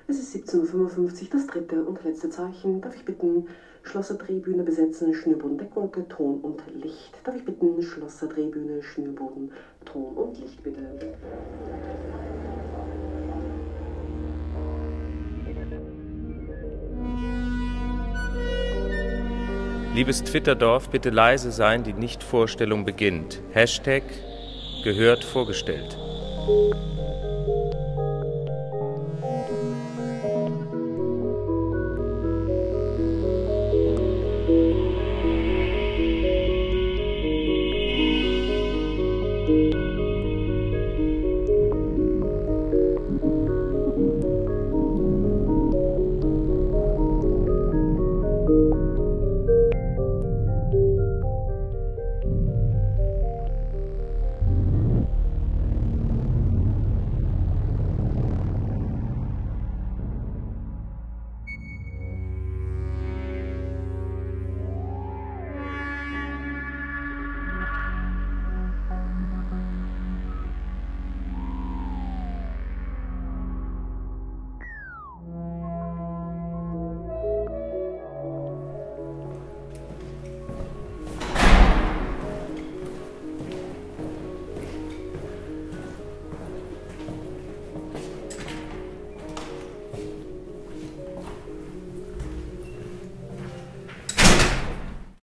Es ist 17:55 Uhr, das dritte und letzte Zeichen. Darf ich bitten, Schlosser Drehbühne besetzen, Schnürboden, Deckwolke, Ton und Licht. Darf ich bitten, Schlosser Drehbühne, Schnürboden, Ton und Licht, bitte. Liebes Twitterdorf, bitte leise sein, die Nichtvorstellung beginnt. #gehört vorgestellt.